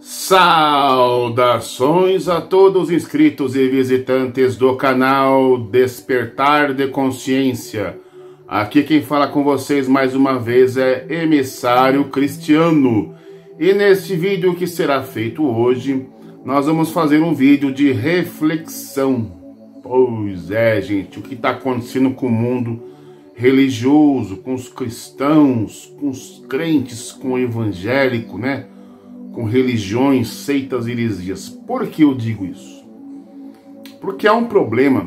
Saudações a todos inscritos e visitantes do canal Despertar de Consciência. Aqui quem fala com vocês mais uma vez é Emissário Cristiano. E neste vídeo que será feito hoje, nós vamos fazer um vídeo de reflexão. Pois é, gente, o que está acontecendo com o mundo religioso, com os cristãos, com os crentes, com o evangélico, né? Com religiões, seitas e heresias. Por que eu digo isso? Porque há um problema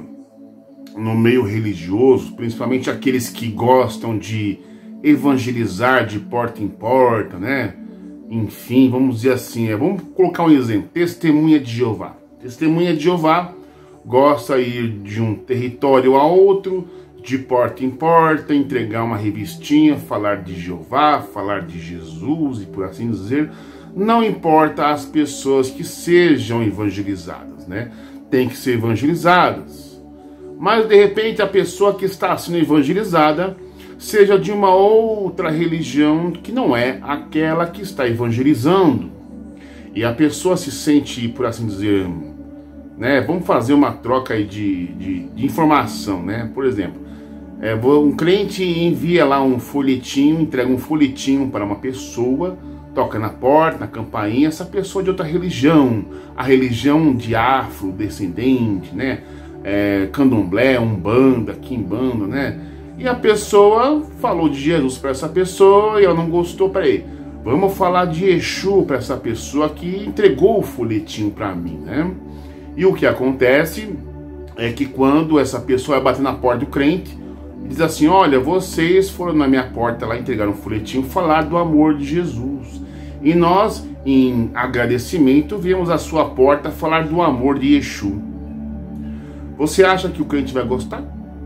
no meio religioso, principalmente aqueles que gostam de evangelizar de porta em porta, né? Enfim, vamos dizer assim, vamos colocar um exemplo, Testemunha de Jeová. Testemunha de Jeová gosta de ir de um território a outro, de porta em porta, entregar uma revistinha, falar de Jeová, falar de Jesus e por assim dizer. Não importa as pessoas que sejam evangelizadas, né? Tem que ser evangelizadas. Mas, de repente, a pessoa que está sendo evangelizada seja de uma outra religião que não é aquela que está evangelizando. E a pessoa se sente, por assim dizer, né? Vamos fazer uma troca aí de informação, né? Por exemplo, um crente envia lá um folhetinho, entrega um folhetinho para uma pessoa, toca na porta, na campainha, essa pessoa de outra religião, a religião de afrodescendente, né? Candomblé, umbanda, quimbanda, né? E a pessoa falou de Jesus para essa pessoa e ela não gostou. Peraí, vamos falar de Exu para essa pessoa que entregou o folhetinho para mim, né? E o que acontece é que quando essa pessoa vai bater na porta do crente, diz assim: olha, vocês foram na minha porta lá, entregaram um folhetinho, falar do amor de Jesus. E nós, em agradecimento, viemos à sua porta falar do amor de Exu. Você acha que o crente vai gostar?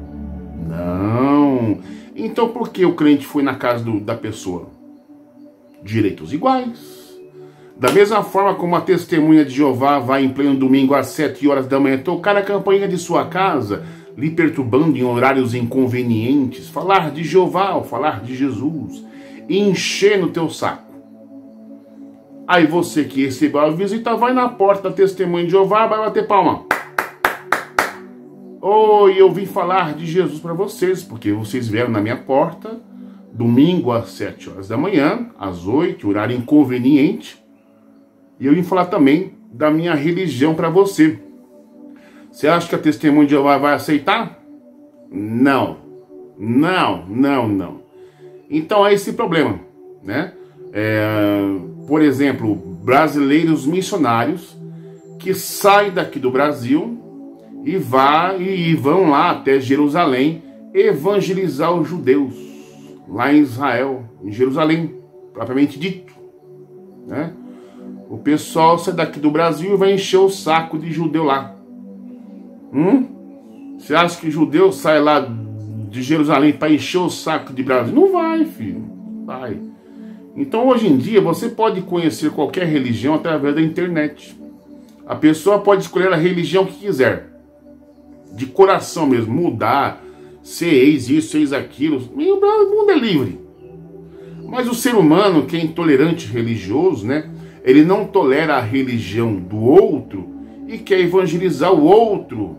Não. Então por que o crente foi na casa da pessoa? Direitos iguais. Da mesma forma como a Testemunha de Jeová vai em pleno domingo às 7 horas da manhã tocar a campainha de sua casa, lhe perturbando em horários inconvenientes, falar de Jeová ou falar de Jesus, e encher no teu saco. Aí você que recebeu a visita vai na porta da Testemunha de Jeová, vai bater palma. Oi, eu vim falar de Jesus para vocês, porque vocês vieram na minha porta, domingo às 7 horas da manhã, às 8, horário inconveniente, e eu vim falar também da minha religião para você. Você acha que a Testemunha de Jeová vai aceitar? Não. Não, não, não. Então é esse problema, né? Por exemplo, brasileiros missionários que saem daqui do Brasil e vão lá até Jerusalém evangelizar os judeus, lá em Israel, em Jerusalém, propriamente dito, né? O pessoal sai daqui do Brasil e vai encher o saco de judeu lá. Você acha que judeu sai lá de Jerusalém para encher o saco de Brasil? Não vai, filho, não vai. Então hoje em dia você pode conhecer qualquer religião através da internet. A pessoa pode escolher a religião que quiser, de coração mesmo, mudar, ser ex isso, ex aquilo. O mundo é livre. Mas o ser humano, que é intolerante religioso, né? Ele não tolera a religião do outro e quer evangelizar o outro,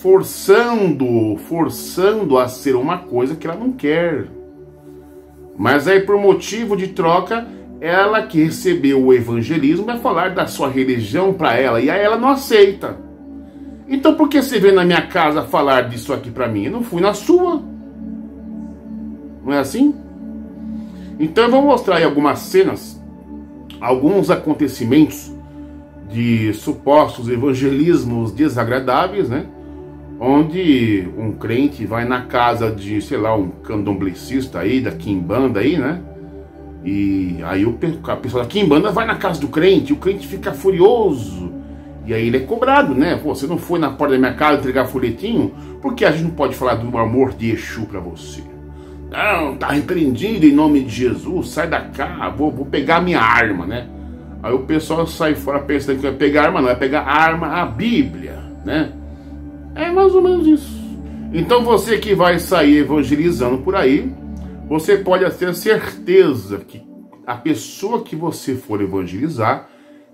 forçando a ser uma coisa que ela não quer. Mas aí, por motivo de troca, ela que recebeu o evangelismo vai falar da sua religião para ela, e aí ela não aceita. Então por que você veio na minha casa falar disso aqui para mim? Eu não fui na sua. Não é assim? Então eu vou mostrar aí algumas cenas, alguns acontecimentos de supostos evangelismos desagradáveis, né? Onde um crente vai na casa de, sei lá, um candomblecista aí, da quimbanda aí, né? E aí a pessoa da quimbanda vai na casa do crente, o crente fica furioso. E aí ele é cobrado, né? Pô, você não foi na porta da minha casa entregar folhetinho? Por que a gente não pode falar do amor de Exu pra você? Não, tá repreendido em nome de Jesus, sai da cá, vou pegar minha arma, né? Aí o pessoal sai fora pensando que vai pegar arma, não, vai pegar a arma, a Bíblia, né? É mais ou menos isso. Então você que vai sair evangelizando por aí, você pode ter certeza que a pessoa que você for evangelizar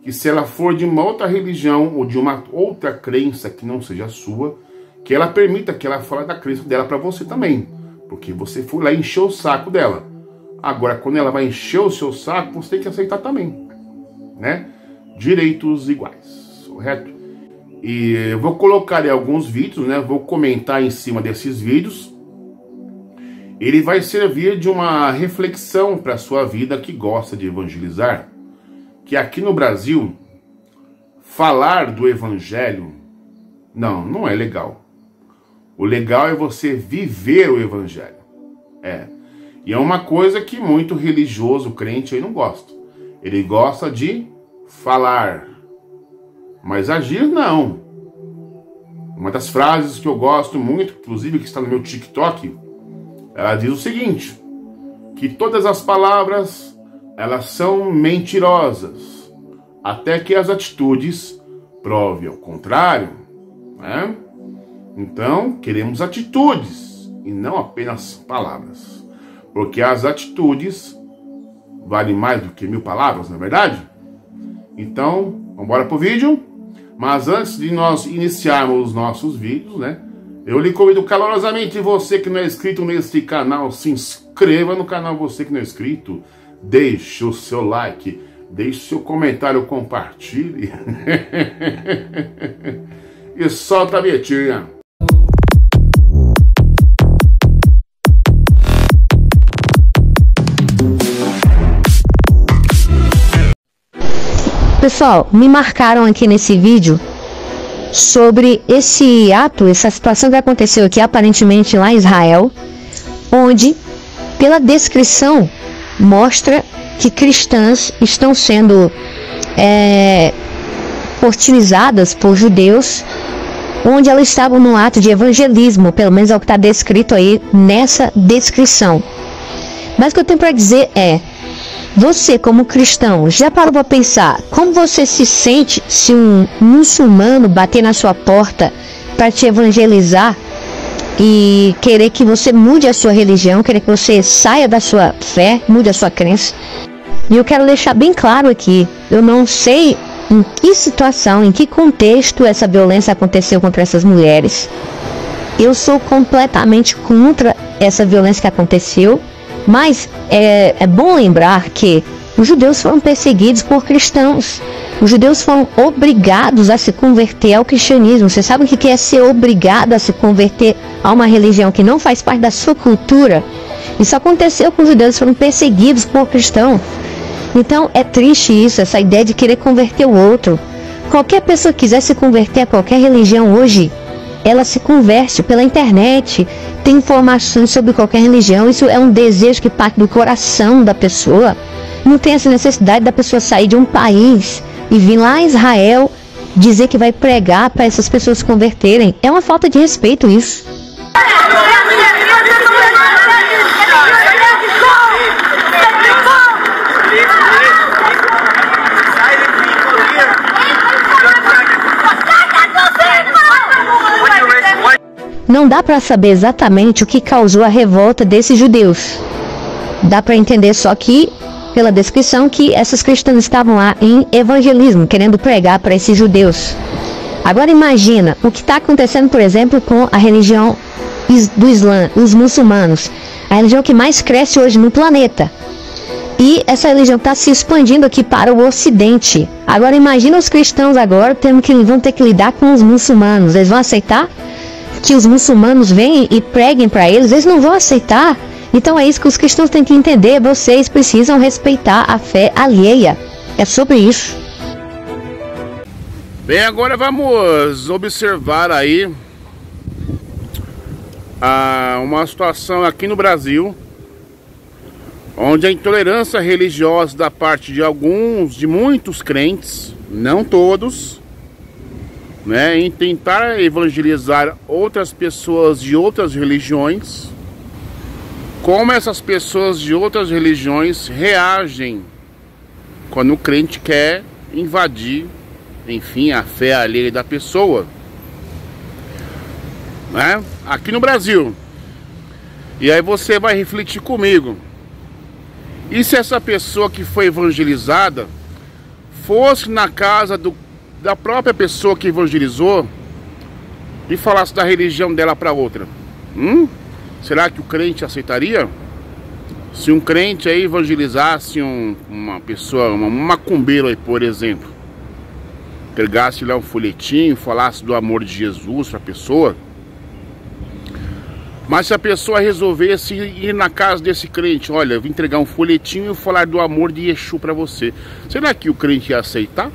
que se ela for de uma outra religião ou de uma outra crença que não seja a sua, que ela permita que ela fale da crença dela para você também, porque você foi lá e encheu o saco dela. Agora, quando ela vai encher o seu saco, você tem que aceitar também, né? Direitos iguais, correto? E eu vou colocar aí alguns vídeos, né? Vou comentar em cima desses vídeos. Ele vai servir de uma reflexão para a sua vida que gosta de evangelizar. Que aqui no Brasil, falar do evangelho, não é legal. O legal é você viver o evangelho. E é uma coisa que muito religioso, crente aí não gosta. Ele gosta de falar, mas agir não. Uma das frases que eu gosto muito, inclusive que está no meu TikTok, ela diz o seguinte, que todas as palavras, elas são mentirosas, até que as atitudes provem ao contrário, né? Então, queremos atitudes e não apenas palavras. Porque as atitudes valem mais do que 1000 palavras, não é verdade? Então, vamos embora pro vídeo. Mas antes de nós iniciarmos os nossos vídeos, né? Eu lhe convido calorosamente, você que não é inscrito nesse canal, se inscreva no canal, você que não é inscrito. Deixe o seu like, deixe o seu comentário, compartilhe. E solta a vinhetinha. Pessoal, me marcaram aqui nesse vídeo sobre esse ato, essa situação que aconteceu aqui aparentemente lá em Israel, onde, pela descrição, mostra que cristãs estão sendo hostilizadas por judeus, onde elas estavam no ato de evangelismo, pelo menos é o que está descrito aí nessa descrição. Mas o que eu tenho para dizer é: você, como cristão, já parou para pensar como você se sente se um muçulmano bater na sua porta para te evangelizar e querer que você mude a sua religião, querer que você saia da sua fé, mude a sua crença? E eu quero deixar bem claro aqui, eu não sei em que situação, em que contexto essa violência aconteceu contra essas mulheres. Eu sou completamente contra essa violência que aconteceu. Mas é bom lembrar que os judeus foram perseguidos por cristãos. Os judeus foram obrigados a se converter ao cristianismo. Você sabe o que é ser obrigado a se converter a uma religião que não faz parte da sua cultura? Isso aconteceu com os judeus, foram perseguidos por cristãos. Então é triste isso, essa ideia de querer converter o outro. Qualquer pessoa que quiser se converter a qualquer religião hoje, ela se converte pela internet, tem informações sobre qualquer religião. Isso é um desejo que parte do coração da pessoa. Não tem essa necessidade da pessoa sair de um país e vir lá em Israel dizer que vai pregar para essas pessoas se converterem. É uma falta de respeito isso. Não dá para saber exatamente o que causou a revolta desses judeus. Dá para entender só que, pela descrição, que essas cristãs estavam lá em evangelismo, querendo pregar para esses judeus. Agora imagina o que está acontecendo, por exemplo, com a religião do Islã, os muçulmanos. A religião que mais cresce hoje no planeta. E essa religião está se expandindo aqui para o Ocidente. Agora imagina os cristãos agora vão ter que lidar com os muçulmanos. Eles vão aceitar que os muçulmanos venham e preguem para eles? Eles não vão aceitar. Então é isso que os cristãos têm que entender. Vocês precisam respeitar a fé alheia. É sobre isso. Bem, agora vamos observar aí uma situação aqui no Brasil, onde a intolerância religiosa da parte de muitos crentes, não todos, né, em tentar evangelizar outras pessoas de outras religiões, como essas pessoas de outras religiões reagem quando o crente quer invadir, enfim, a fé alheia da pessoa, né, aqui no Brasil. E aí você vai refletir comigo: e se essa pessoa que foi evangelizada fosse na casa da própria pessoa que evangelizou e falasse da religião dela para outra? Será que o crente aceitaria? Se um crente aí evangelizasse uma pessoa, um macumbeiro aí, por exemplo, pegasse lá um folhetinho, falasse do amor de Jesus para a pessoa, mas se a pessoa resolvesse ir na casa desse crente, olha, eu vim entregar um folhetinho e falar do amor de Yeshua para você, será que o crente ia aceitar?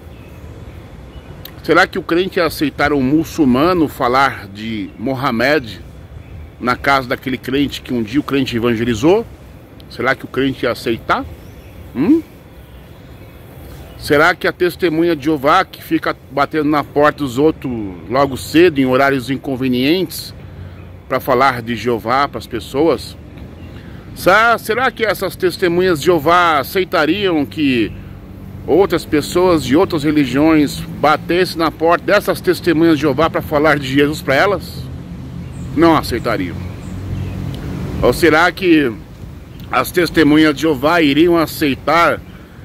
Será que o crente ia aceitar um muçulmano falar de Mohamed na casa daquele crente que um dia o crente evangelizou? Será que o crente ia aceitar? Será que a testemunha de Jeová, que fica batendo na porta dos outros logo cedo, em horários inconvenientes, para falar de Jeová para as pessoas, será que essas testemunhas de Jeová aceitariam que outras pessoas de outras religiões batessem na porta dessas testemunhas de Jeová para falar de Jesus para elas? Não aceitariam. Ou será que as testemunhas de Jeová iriam aceitar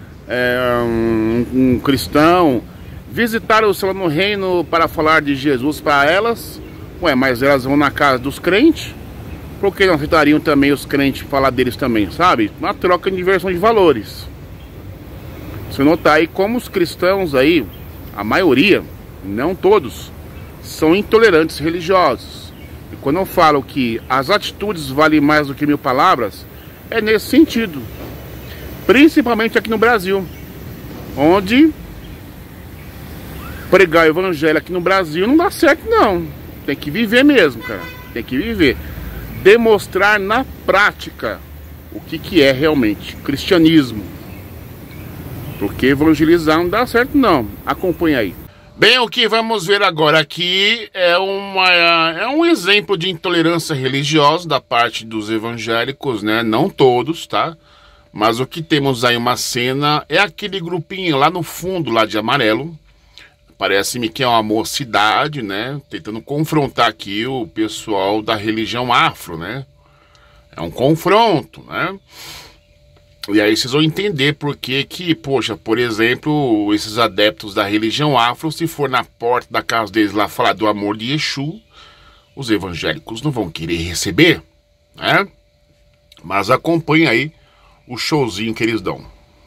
um cristão visitar o céu no reino para falar de Jesus para elas? Ué, mas elas vão na casa dos crentes, por que não aceitariam também os crentes falar deles também, sabe? Uma troca de inversão de valores. Você notar aí como os cristãos aí, a maioria, não todos, são intolerantes religiosos. E quando eu falo que as atitudes valem mais do que 1000 palavras, é nesse sentido. Principalmente aqui no Brasil, onde pregar o evangelho aqui no Brasil não dá certo não. Tem que viver mesmo, cara. Tem que viver. Demonstrar na prática o que é realmente cristianismo. Porque evangelizar não dá certo não. Acompanha aí. Bem, o que vamos ver agora aqui é um exemplo de intolerância religiosa da parte dos evangélicos, né? Não todos, tá? Mas o que temos aí uma cena é aquele grupinho lá no fundo, lá de amarelo. Parece-me que é uma mocidade, né? Tentando confrontar aqui o pessoal da religião afro, né? É um confronto, né? E aí vocês vão entender por que, poxa, por exemplo, esses adeptos da religião afro, se for na porta da casa deles lá falar do amor de Yeshua, os evangélicos não vão querer receber, né? Mas acompanha aí o showzinho que eles dão.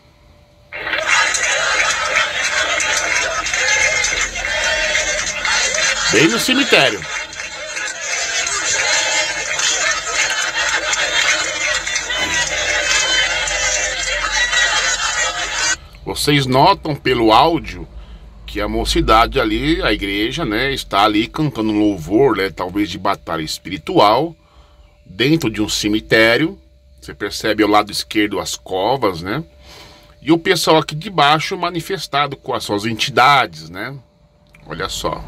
Bem no cemitério. Vocês notam pelo áudio que a mocidade ali, a igreja, né, está ali cantando um louvor, né, talvez de batalha espiritual, dentro de um cemitério. Você percebe ao lado esquerdo as covas, né? E o pessoal aqui de baixo manifestado com as suas entidades, né? Olha só.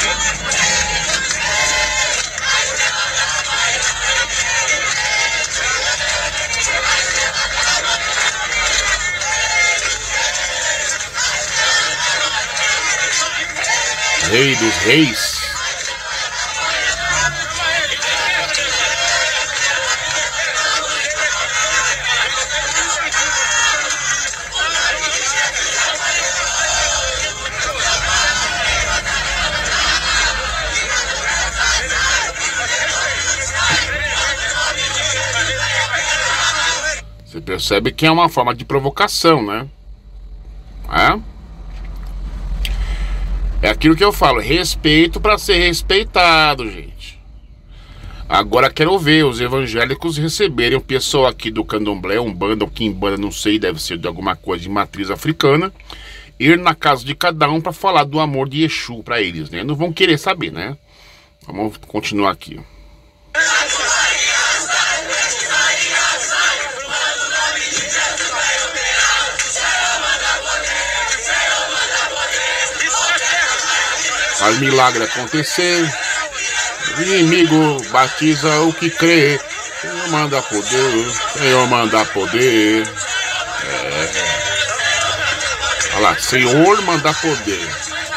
Rei dos reis. Você percebe que é uma forma de provocação, né? É aquilo que eu falo, respeito para ser respeitado, gente. Agora quero ver os evangélicos receberem o pessoal aqui do candomblé, umbanda ou quimbanda, não sei, deve ser de alguma coisa de matriz africana, ir na casa de cada um para falar do amor de Yeshua para eles, né? Não vão querer saber, né? Vamos continuar aqui. Faz milagre acontecer. O inimigo batiza o que crê. Senhor manda poder. Senhor manda poder. Olha lá, Senhor manda poder.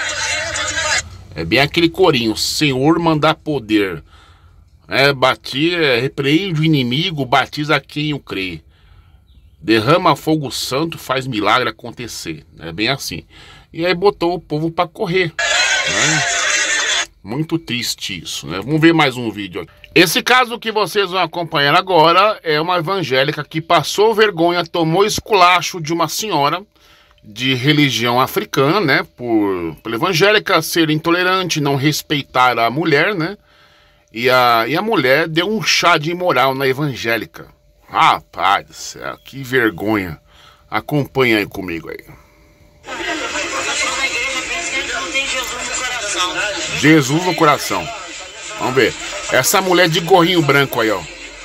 É bem aquele corinho. Senhor manda poder. Repreende o inimigo, batiza quem o crê. Derrama fogo santo, faz milagre acontecer. É bem assim. E aí botou o povo para correr, né? Muito triste isso, né? Vamos ver mais um vídeo aqui. Esse caso que vocês vão acompanhar agora é uma evangélica que passou vergonha, tomou esculacho de uma senhora de religião africana, né? Pela evangélica ser intolerante, não respeitar a mulher, né? E a mulher deu um chá de imoral na evangélica. Rapaz do céu, que vergonha. Acompanha aí comigo aí. Jesus no coração. Vamos ver. Essa mulher de gorrinho branco aí, ó.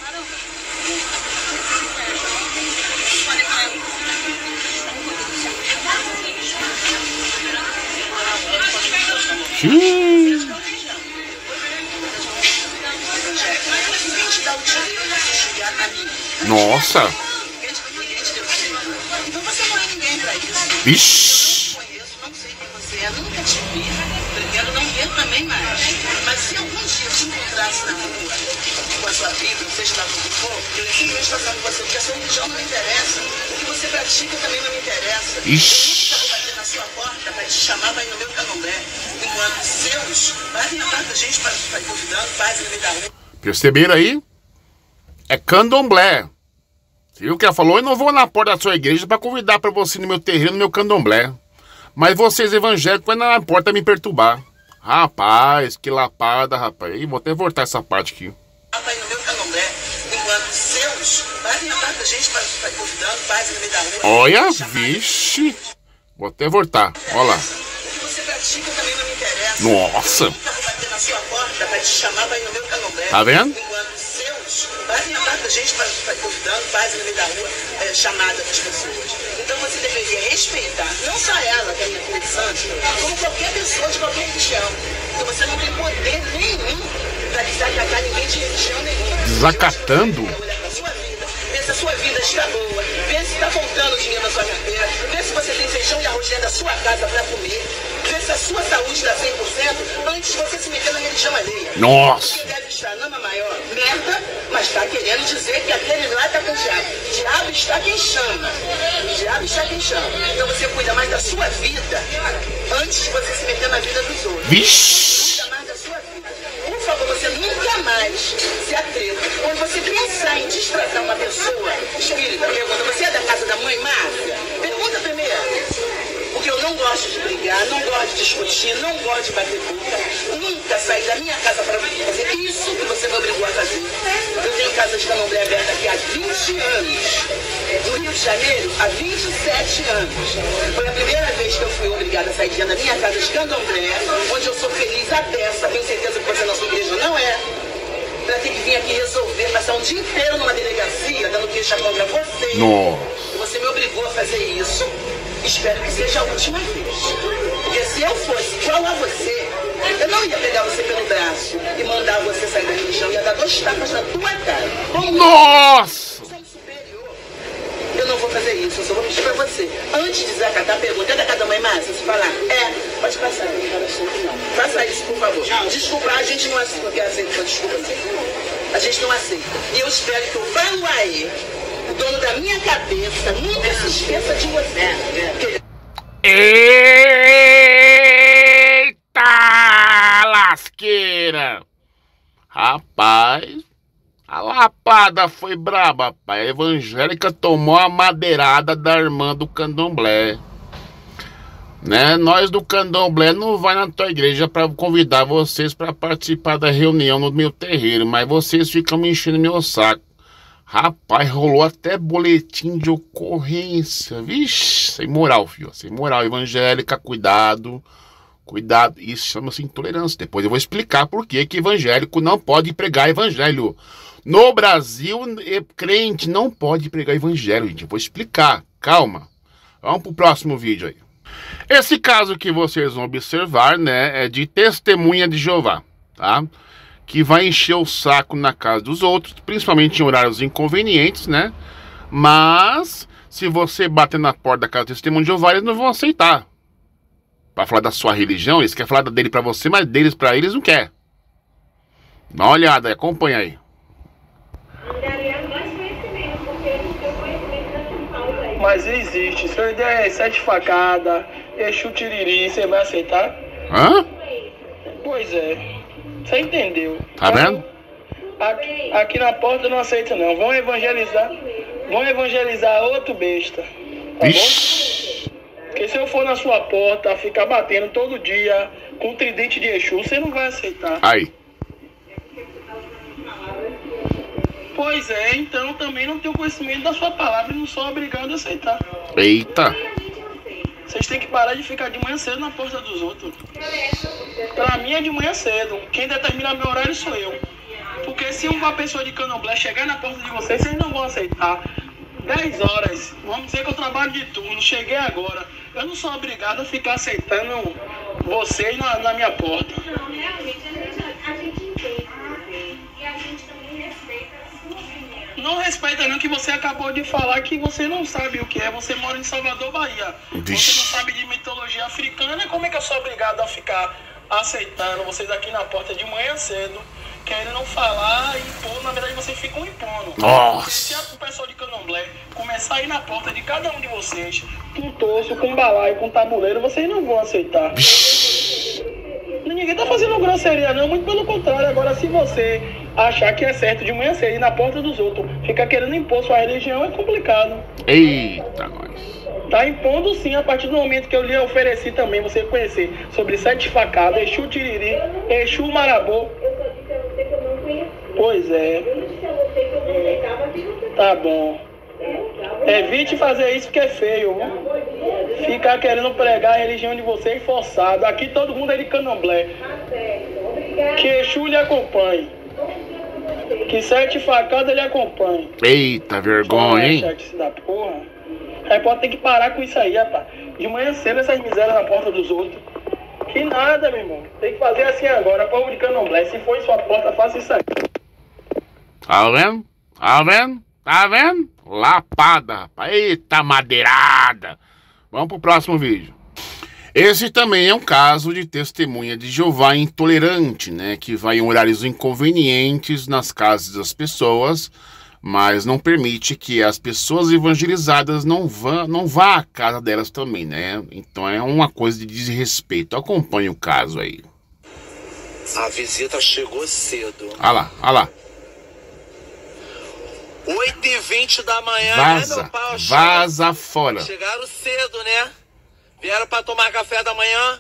Nossa. Vixe. Não sei quem você é, nunca te vi. Pretendo não ver também mais. Mas se algum dia eu te encontrasse na rua com a sua Bíblia, seja lá o que for, eu simplesmente passar com você, porque a sua religião não me interessa. O que você pratica também não me interessa. Ixi. Eu nunca vou bater na sua porta para te chamar para ir no meu candomblé. Enquanto seus fazem a parte da gente para ficar convidando, fazem no meio da rua. Perceberam aí? É candomblé. Você viu o que ela falou? Eu não vou na porta da sua igreja para convidar para você no meu terreno, no meu candomblé. Mas vocês evangélicos vai na porta me perturbar. Rapaz, que lapada, rapaz. Ih, vou até voltar essa parte aqui. Vai no meu candomblé, enquanto seus fazem a parte da gente para ficar convidando, fazem no meio da rua. Olha, vixe. Vou até voltar. Olha lá. O que você pratica também não me interessa. Nossa. Eu nunca vou bater na sua porta para te chamar para ir no meu candomblé. Tá vendo? Enquanto seus fazem a parte da gente para ficar convidando, fazem no meio da rua, chamada das pessoas. Então você deveria respeitar, não só ela, que é minha filha de santo, como qualquer pessoa de qualquer religião. Porque você não tem poder nenhum para desacatar ninguém de religião nenhuma. Desacatando? Olhar pra sua vida, ver se a sua vida está boa, ver se está faltando dinheiro na sua carteira, ver se você tem feijão e arroz dentro da sua casa para comer, ver se a sua saúde está 100% antes de você se meter na religião alheia. Nossa. Você deve estar na maior merda, mas está querendo dizer que aquele lá está com o diabo. O diabo está quem chama. O diabo está quem chama. Então você cuida mais da sua vida antes de você se meter na vida dos outros. Vixe. Cuida mais da sua vida. Por favor, você nunca mais se atreva. Quando você pensar em destratar uma pessoa, espírita, pergunta, você é da casa da mãe Márcia? Pergunta primeiro. Porque eu não gosto de brigar, não gosto de discutir, não gosto de bater boca. Nunca saí da minha casa para fazer isso que você me obrigou a fazer. Eu tenho casa de candomblé aberta aqui há 20 anos. No Rio de Janeiro, há 27 anos. Foi a primeira vez que eu fui obrigada a sair de dentro da minha casa de candomblé, onde eu sou feliz à beça, tenho certeza que você na sua igreja não é. Pra ter que vir aqui resolver, passar um dia inteiro numa delegacia, dando queixa contra você. Nossa. Você me obrigou a fazer isso. Espero que seja a última vez. Porque se eu fosse igual a você, eu não ia pegar você pelo braço e mandar você sair da religião. Ia dar 2 tapas na tua cara. Como Nossa. você é um superior. Eu não vou fazer isso. Eu só vou pedir pra você. Antes de desacatar a pergunta, é da casa da mãe Márcia? Se falar, pode passar. Não quero assunto, não. Faça isso, por favor. Desculpa, a gente não aceita. Porque aceita, desculpa. A gente não aceita. E eu espero que o Vanuaê, o dono da minha cabeça, nunca se esqueça de você. Eita lasqueira. Rapaz, a lapada foi braba, rapaz. A evangélica tomou a madeirada da irmã do candomblé. Né? Nós do candomblé não vai na tua igreja para convidar vocês para participar da reunião no meu terreiro, mas vocês ficam me enchendo meu saco. Rapaz, rolou até boletim de ocorrência. Vixe, sem moral, filho. Sem moral. Evangélica, cuidado. Cuidado. Isso chama-se intolerância. Depois eu vou explicar por que evangélico não pode pregar evangelho. No Brasil, crente não pode pregar evangelho, gente. Eu vou explicar. Calma. Vamos pro próximo vídeo aí. Esse caso que vocês vão observar, né, é de testemunha de Jeová, tá? Que vai encher o saco na casa dos outros, principalmente em horários inconvenientes, né? Mas, se você bater na porta da casa do testemunho de Jeová, eles não vão aceitar. Para falar da sua religião, eles querem falar dele para você, mas deles para eles não quer. Dá uma olhada, acompanha aí. Angariar mais conhecimento, porque o seu conhecimento já te Mas existe. Se eu der 7 facadas, Exu Tiriri, você vai aceitar? Hã? Pois é. Você entendeu? Tá vendo? Aqui na porta eu não aceito não. Vão evangelizar outro besta. Tá Vixe. bom? Porque se eu for na sua porta, ficar batendo todo dia com tridente de Exu, você não vai aceitar. Aí. Pois é, então também não tenho conhecimento da sua palavra e não sou obrigado a aceitar. Eita. Vocês têm que parar de ficar de manhã cedo na porta dos outros. Pra mim é de manhã cedo. Quem determina meu horário sou eu. Porque se uma pessoa de Candomblé chegar na porta de vocês, vocês não vão aceitar. 10 horas, vamos dizer que eu trabalho de turno, cheguei agora. Eu não sou obrigado a ficar aceitando vocês na minha porta. Não, realmente, a gente entende você. E a gente também respeita a sua opinião. Não respeita não, que você acabou de falar que você não sabe o que é. Você mora em Salvador, Bahia. Você não sabe de mitologia africana. Como é que eu sou obrigado a ficar aceitando vocês aqui na porta de manhã cedo, querendo falar e impor? Na verdade, vocês ficam impondo. Nossa. Se o pessoal de Candomblé começar a ir na porta de cada um de vocês, com torso, com balaio, com tabuleiro, vocês não vão aceitar. Ninguém tá fazendo grosseria não, muito pelo contrário. Agora, se você achar que é certo de manhã cedo ir na porta dos outros, ficar querendo impor sua religião, é complicado. Eita, nós. Tá impondo sim, a partir do momento que eu lhe ofereci também você conhecer sobre 7 facadas, Exu Tiriri, Exu Marabô. Pois é. Tá bom. Evite fazer isso que é feio, viu? Ficar querendo pregar a religião de vocês forçado. Aqui todo mundo é de Candomblé. Que Exu lhe acompanhe. Que 7 facadas lhe acompanhe. Eita, vergonha, hein? Da porra. Repórter tem que parar com isso aí, rapaz. De manhã cedo essas misérias na porta dos outros. Que nada, meu irmão. Tem que fazer assim agora, povo de Candomblé. Se for em sua porta, faça isso aí. Tá vendo? Tá vendo? Tá vendo? Lapada, rapaz. Eita, madeirada. Vamos pro próximo vídeo. Esse também é um caso de testemunha de Jeová intolerante, né? Que vai em horários inconvenientes nas casas das pessoas, mas não permite que as pessoas evangelizadas não vá à casa delas também, né? Então é uma coisa de desrespeito. Acompanhe o caso aí. A visita chegou cedo. Olha lá, olha lá. 8h20 da manhã, Vaza, né, meu pau? vaza fora. Chegaram cedo, né? Vieram pra tomar café da manhã.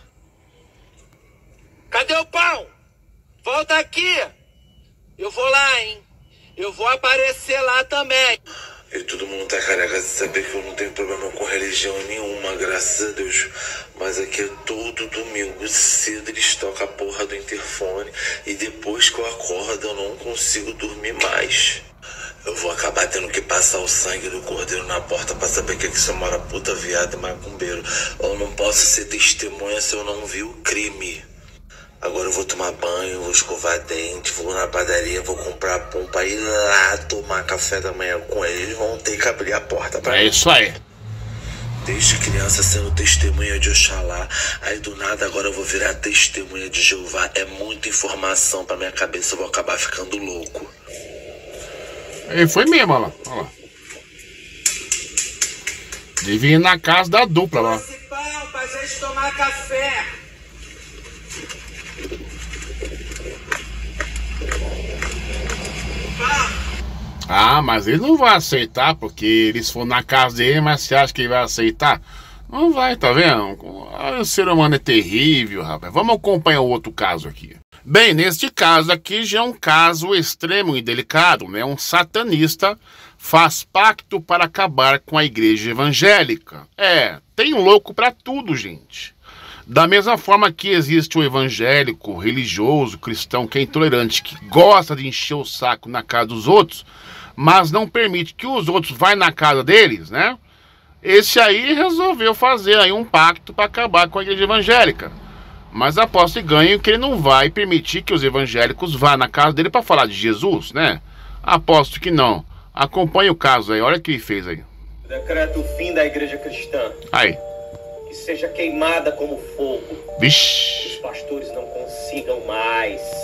Cadê o pão? Volta aqui. Eu vou lá, hein? Eu vou aparecer lá também. E todo mundo tá careca de saber que eu não tenho problema com religião nenhuma, graças a Deus. Mas aqui é todo domingo cedo eles tocam a porra do interfone. E depois que eu acordo eu não consigo dormir mais. Eu vou acabar tendo que passar o sangue do cordeiro na porta pra saber que isso é uma puta, viado e macumbeiro. Eu não posso ser testemunha se eu não vi o crime. Agora eu vou tomar banho, vou escovar dente, vou na padaria, vou comprar pão pra ir lá tomar café da manhã com eles. Vão ter que abrir a porta pra mim. Isso aí. Desde criança sendo testemunha de Oxalá, aí do nada agora eu vou virar testemunha de Jeová. É muita informação pra minha cabeça, eu vou acabar ficando louco. Ele foi mesmo, olha lá. Olha lá. Devia ir na casa da dupla lá. Esse pão pra gente tomar café. Ah, mas ele não vai aceitar, porque eles foram na casa dele, mas você acha que ele vai aceitar? Não vai, tá vendo? O ser humano é terrível, rapaz. Vamos acompanhar o outro caso aqui. Bem, neste caso aqui já é um caso extremo e delicado, né? Um satanista faz pacto para acabar com a igreja evangélica. Tem um louco para tudo, gente. Da mesma forma que existe o evangélico, religioso, cristão, que é intolerante, que gosta de encher o saco na casa dos outros, mas não permite que os outros vá na casa deles, né? Esse aí resolveu fazer aí um pacto para acabar com a igreja evangélica. Mas aposto e ganho que ele não vai permitir que os evangélicos vá na casa dele para falar de Jesus, né? Aposto que não. Acompanhe o caso aí, olha o que ele fez aí. Decreto o fim da igreja cristã. Aí. Que seja queimada como fogo. Vixe. Os pastores não consigam mais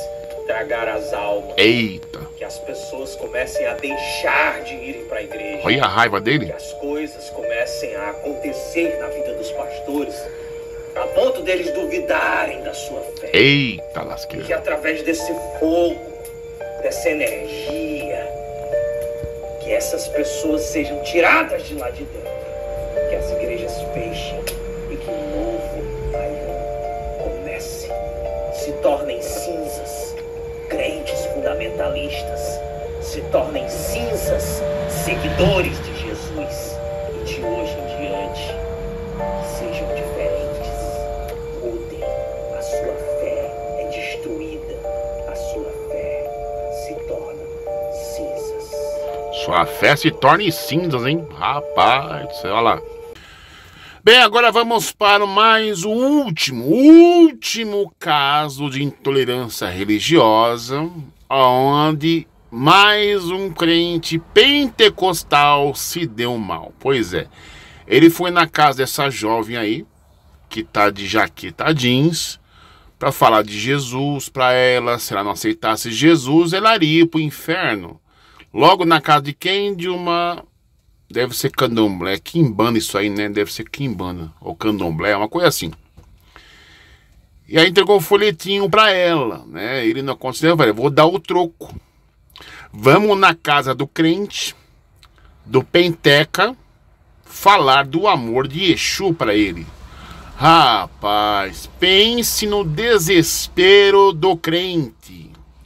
tragar as almas. Eita. Que as pessoas comecem a deixar de irem para a igreja. Olha a raiva dele. Que as coisas comecem a acontecer na vida dos pastores, a ponto deles duvidarem da sua fé. Eita, E lasqueira. que através desse fogo, dessa energia, que essas pessoas sejam tiradas de lá de dentro. Que as igrejas fechem e que um novo Aion comece. Se tornem cinzas, crentes fundamentalistas. Se tornem cinzas, seguidores de Jesus. E de hoje em diante, sejam diferentes. Mudem. A sua fé é destruída. A sua fé se torna cinzas. Sua fé se torna em cinzas, hein? Rapaz, olha lá. Bem, agora vamos para mais o último caso de intolerância religiosa, onde mais um crente pentecostal se deu mal. Pois é, ele foi na casa dessa jovem aí, que tá de jaqueta jeans, para falar de Jesus para ela. Se ela não aceitasse Jesus, ela iria pro inferno. Logo na casa de quem? De uma... Deve ser candomblé, quimbanda isso aí, né? Deve ser quimbanda, ou candomblé, uma coisa assim. E aí entregou o folhetinho pra ela, né? Ele não conseguiu, falei, vou dar o troco. Vamos na casa do crente, do penteca, falar do amor de Exu pra ele. Rapaz, pense no desespero do crente.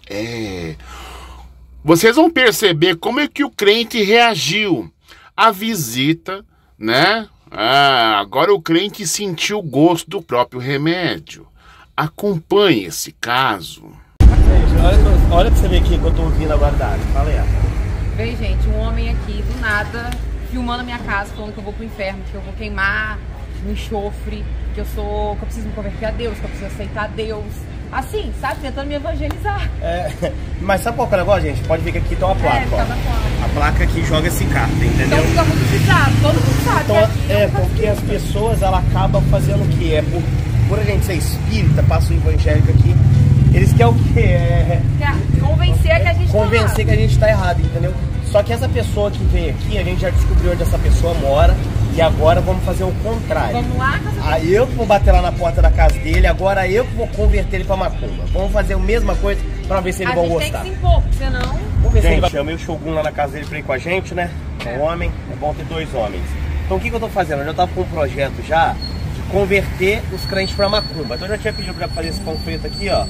Vocês vão perceber como é que o crente reagiu à visita, né? Agora o crente sentiu o gosto do próprio remédio. Acompanhe esse caso. Gente, olha pra você ver aqui que eu tô ouvindo agora da área. Fala aí. Veio, gente, um homem aqui do nada filmando a minha casa, falando que eu vou pro inferno, que eu vou queimar no enxofre, que eu preciso me converter a Deus, que eu preciso aceitar Deus. Assim, sabe? Tentando me evangelizar. Mas sabe qual que é o negócio, gente? Pode ver que aqui tem uma placa, ó. Tá na placa. A placa aqui joga esse carta, entendeu? Então fica muito bizarro, todo mundo sabe. Então, porque as pessoas, ela acabam fazendo o quê? Por a gente ser espírita, passa o evangélico aqui, eles querem o quê? Convencer que a gente Convencer que a gente tá errado, entendeu? Só que essa pessoa que veio aqui, a gente já descobriu onde essa pessoa mora. E agora vamos fazer o contrário. Vamos lá? Aí eu que vou bater lá na porta da casa dele, agora eu que vou converter ele pra macumba. Vamos fazer a mesma coisa pra ver se eles vão gostar. A gente tem que se impor, senão... Vamos ver se ele vai... Chamei o Shogun lá na casa dele pra ir com a gente, né? Um homem, é bom ter dois homens. Então o que eu tô fazendo? Eu já tava com um projeto já de converter os crentes pra macumba. Então eu já tinha pedido pra fazer esse panfleto aqui, ó.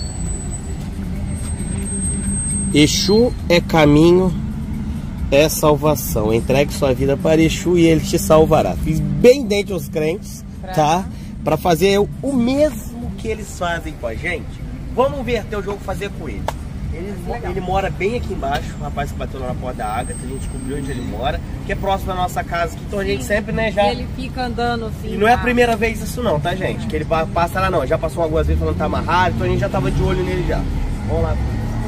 Exu é caminho, é salvação. Entregue sua vida para Exu e ele te salvará. Fiz bem dentro os crentes, tá? Para fazer o mesmo que eles fazem com a gente. Vamos inverter o jogo, fazer com ele. Ele mora bem aqui embaixo, o rapaz que bateu lá na porta da Ágata, a gente descobriu onde ele mora, que é próximo da nossa casa aqui, então a gente sempre, né, já... Ele fica andando assim... E não é a primeira vez isso não, tá, gente? Que ele passa lá não, já passou algumas vezes falando que tá amarrado, então a gente já tava de olho nele já. Vamos lá.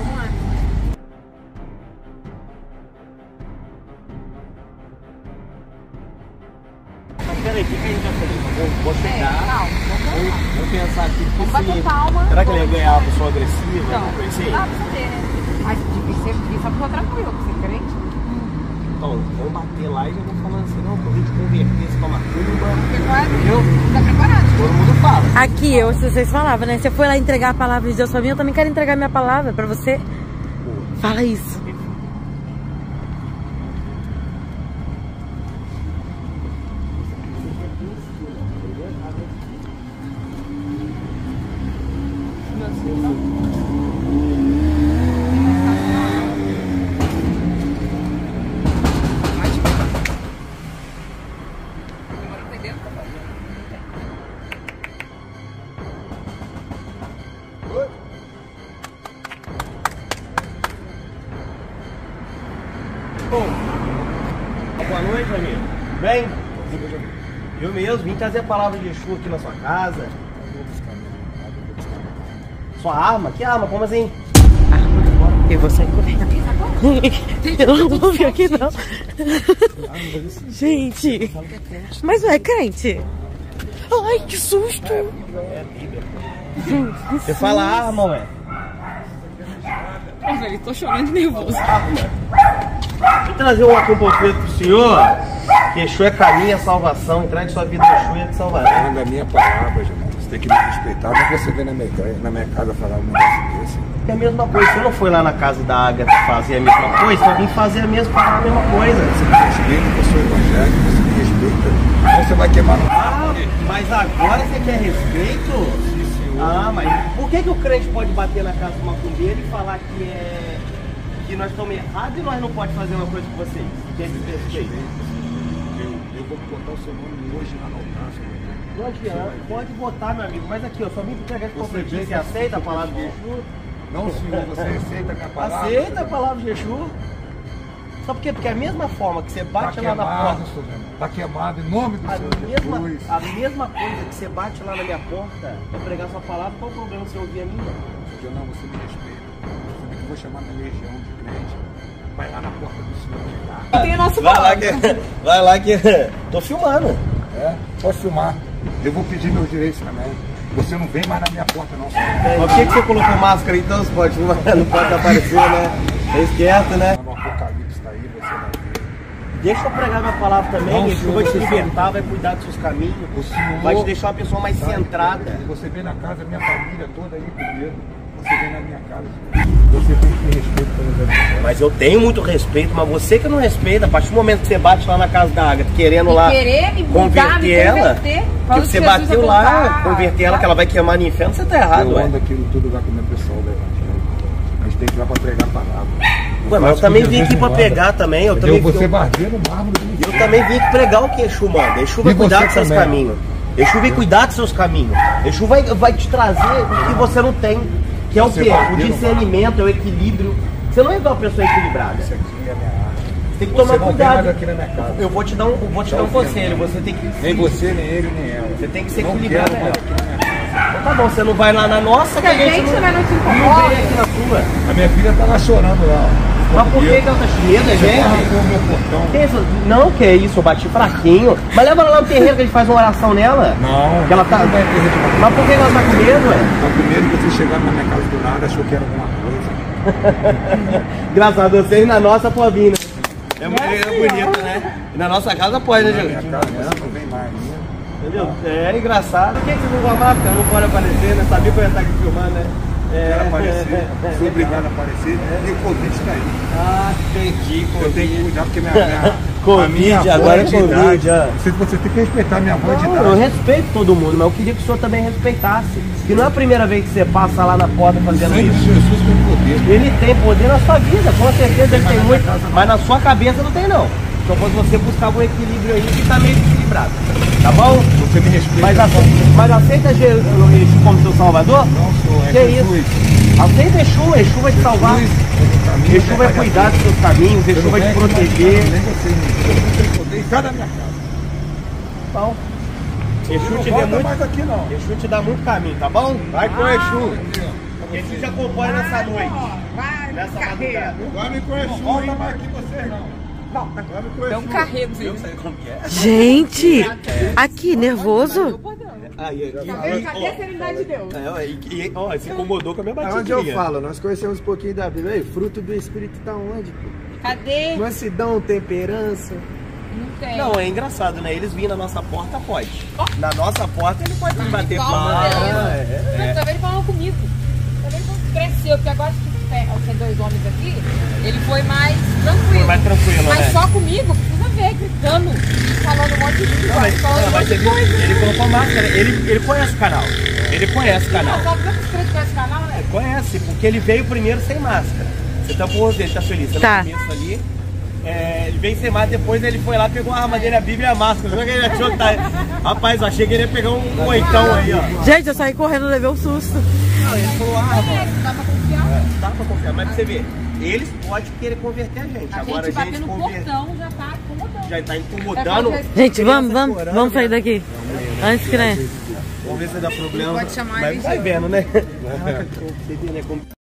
Peraí, o que a gente vai fazer? Vou chegar, vou pensar aqui, vamos bater palma. Será que ele ia ganhar uma pessoa agressiva? Então, alguma coisa assim? dá pra saber, né? Mas isso é porque tranquilo, você é crente? Então, vamos bater lá e já vou falando assim, não, pra gente converter isso pra macumba. Entendeu? Tá preparado? Todo mundo fala. Aqui, vocês falavam, né? Você foi lá entregar a palavra de Deus pra mim, eu também quero entregar minha palavra pra você. Fala isso. Boa noite, amigo. Vem. Eu mesmo vim trazer a palavra de Exu aqui na sua casa. Sua arma? Que arma? Como assim? Eu vou sair correndo. Eu não vou vir aqui não. Gente, mas não é crente? Ai, que susto. É Bíblia. Você fala arma, ué. porta, velho. Tô chorando nervoso. Vou trazer aqui um pouquinho pro senhor. Que Exu é caminho, é salvação. Entregue sua vida a Exu e ele te salvará. Falando a minha palavra, gente. Você tem que me respeitar. Não é você vem na minha casa falar um negócio desse. É a mesma coisa. Você não foi lá na casa da Ágata fazer a mesma coisa? Se alguém fazer a mesma, falar a mesma coisa. Você me respeita, eu sou evangélico, você me respeita. Então você vai queimar no mas agora você quer respeito? Sim, senhor. Ah, mas por que o crente pode bater na casa do macumbeiro e falar que nós estamos errados e nós não podemos fazer uma coisa com vocês? Que é desrespeito? Eu vou botar o seu nome hoje na altar, senhor. Não adianta, pode botar, meu amigo, mas aqui, eu só vim pegar esse convite. Você aceita a palavra de Exu? Não, senhor, você aceita a minha palavra? Aceita a palavra de Exu? Sabe por quê? Porque a mesma forma que você bate lá na porta... Está queimado em nome do Senhor Jesus. A mesma coisa que você bate lá na minha porta pra pregar sua palavra, qual o problema se eu ouvir a minha? Eu não, você me respeita. Você que eu vou chamar minha legião de crente. Vai lá na porta do Senhor. Tem a nossa Vai lá que... Tô filmando. É, pode filmar. Eu vou pedir meus direitos também. Você não vem mais na minha porta, não, senhor. Mas por que você colocou máscara então? Você pode filmar, não pode aparecer, né? Tá quieto, né? No Apocalipse tá aí, você vai ver. Deixa eu pregar minha palavra também. Não, Exu vai te libertar, vai cuidar dos seus caminhos. O senhor vai te deixar uma pessoa mais centrada. Você vem na casa, minha família toda aí comigo. Você vem na minha casa. Você tem que ter respeito pelos habitantes. Mas eu tenho muito respeito, mas você que não respeita, a partir do momento que você bate lá na casa da Ágata, querendo lá converter ela, que você bateu lá, converter ela, que ela vai queimar no inferno, você tá errado, eu ando aquilo tudo lá com o meu pessoal da Evangelho. A gente tem que ir lá pra pregar a palavra. Ué, mas eu também vim aqui pra pegar também. Eu também você barbeiro no mármore. Eu também vim aqui pregar o que Exu manda. Exu vai cuidar dos seus caminhos. Exu vai cuidar dos seus caminhos. Exu vai te trazer o que você não tem. Que é o quê? O discernimento, é o equilíbrio. Você não é igual a pessoa equilibrada. Isso aqui é minha arte. Você tem que tomar cuidado. Aqui na minha casa. Eu vou te dar um conselho. Você tem que... Nem você, nem ele, nem ela. Você tem que ser equilibrado. Então tá bom, você não vai lá na nossa, que a gente não vai te não vem aqui na sua. A minha filha tá lá chorando lá. Mas por que ela tá chorando, gente? Que isso? Não, que é isso, eu bati fraquinho. Mas leva ela lá no terreiro que a gente faz uma oração nela. Não. Que ela tá... Mas por que ela tá com medo, ué? Tá com medo que você chegar na minha casa do nada, achou que era alguma coisa. Engraçado, vocês na nossa pode vir, né? É bonito, né? E na nossa casa pode, né, gente? Na minha casa não vem mais. Entendeu? É engraçado. Por que vocês não vão amar? Porque não pode aparecer, né? Sabia que eu ia estar aqui filmando, né? Quero aparecer, sou obrigado a aparecer e o Covid está aí. Ah, entendi, eu tenho que cuidar porque minha Covid, agora é Covid. Você tem que respeitar a minha voz de idade. Eu respeito todo mundo, mas eu queria que o senhor também respeitasse. Que não é a primeira vez que você passa lá na porta fazendo isso. Jesus tem poder. Ele tem poder na sua vida, com certeza ele tem muito, mas na sua cabeça não tem não. Então quando você buscar um equilíbrio aí, que tá meio desequilibrado. Tá bom? Você me respeita. Mas aceita Exu como seu salvador? Não, sou. Que isso? Aceita Exu vai te salvar. Exu vai cuidar dos seus caminhos, Exu vai te proteger. Sai da minha casa. Bom. Exu te dá muito aqui, não. Exu te dá muito caminho, tá bom? Vai com Exu. Exu te acompanha nessa noite. Nessa madrugada. Vai com Exu. Não volta mais aqui vocês não. É um carrego, você não sabe como que é. Gente, aqui, nervoso? Cadê a serenidade de Deus? Ó, se incomodou com a minha batidinha. Onde eu falo, nós conhecemos um pouquinho da Bíblia. Ei, fruto do Espírito tá onde, pô? Cadê? Mansidão, temperança. Não tem. Não, é engraçado, né? Eles vinham na nossa porta, pode. Na nossa porta ele pode vir bater palma. Tá vendo falando comigo. Tá vendo como cresceu, porque agora que tem dois homens aqui, ele foi mais tranquilo. Foi mais tranquilo, mas né? só comigo, precisa ver, gritando, falando um monte de coisa. Mas ele colocou máscara, ele conhece o canal. Ele conhece o canal. Sabe por que você conhece o canal, né? Ele conhece, porque ele veio primeiro sem máscara. Você tampou o rosto dele, tá feliz? Você tá. No começo ali. Ele veio sem máscara, depois ele foi lá, pegou a arma dele, a Bíblia e a máscara. Só que ele achou que tá... Rapaz, eu achei que ele ia pegar um oitão aí, ó. Gente, eu saí correndo, levei um susto. Não, ele falou, dá pra confiar. Dá pra confiar, mas pra você ver, eles podem querer converter a gente. Agora a gente no portão já tá incomodando. Já tá incomodando. Gente, vamos sair daqui. Antes que, né? Vamos ver se dá problema. Pode chamar ele. Vai vendo, né?